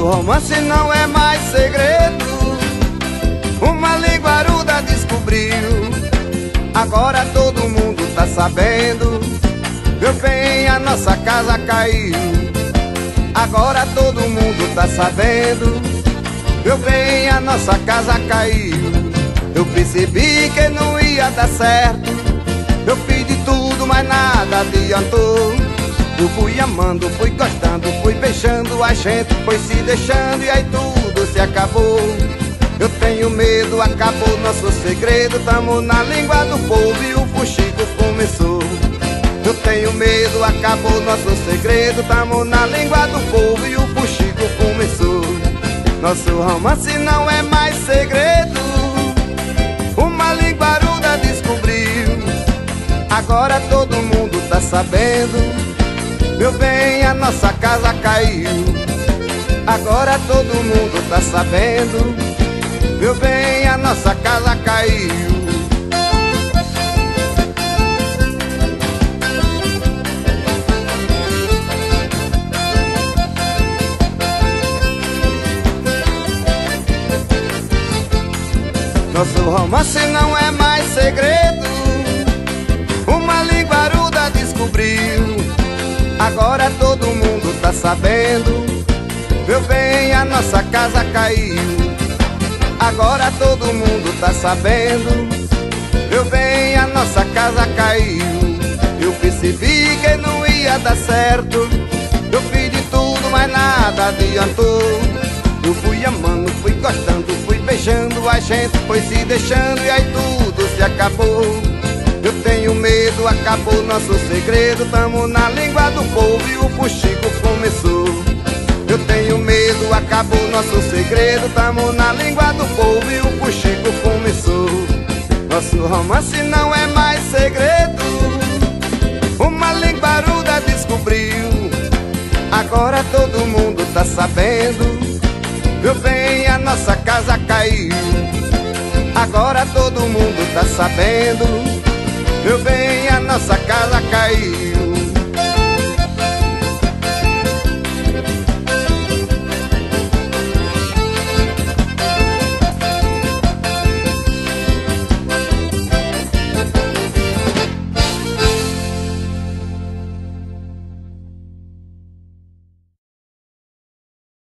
Nosso romance não é mais segredo, uma linguaruda descobriu. Agora todo mundo tá sabendo, meu bem, a nossa casa caiu. Agora todo mundo tá sabendo, meu bem, a nossa casa caiu. Eu percebi que não ia dar certo, eu fiz de tudo, mas nada adiantou. Eu fui amando, fui gostando, fui beijando, a gente foi se deixando e aí tudo se acabou. Eu tenho medo, acabou nosso segredo, tamo na língua do povo e o fuxico começou. Eu tenho medo, acabou nosso segredo, tamo na língua do povo e o fuxico começou. Nosso romance não é mais segredo, uma linguaruda descobriu. Agora todo mundo tá sabendo, meu bem, a nossa casa caiu. Agora todo mundo tá sabendo, meu bem, a nossa casa caiu. Nosso romance não é mais segredo, uma linguaruda descobriu. Agora todo mundo tá sabendo, meu bem, a nossa casa caiu. Agora todo mundo tá sabendo, meu bem, a nossa casa caiu. Eu percebi que não ia dar certo, eu fiz de tudo, mas nada adiantou. Eu fui amando, fui gostando, fui beijando, a gente foi se deixando e aí tudo se acabou. Eu tenho medo, acabou nosso segredo, tamo na língua do povo e o fuxico começou. Eu tenho medo, acabou nosso segredo, tamo na língua do povo e o fuxico começou. Nosso romance não é mais segredo, uma linguaruda descobriu. Agora todo mundo tá sabendo, meu bem, a nossa casa caiu. Agora todo mundo tá sabendo, meu bem, a nossa casa caiu.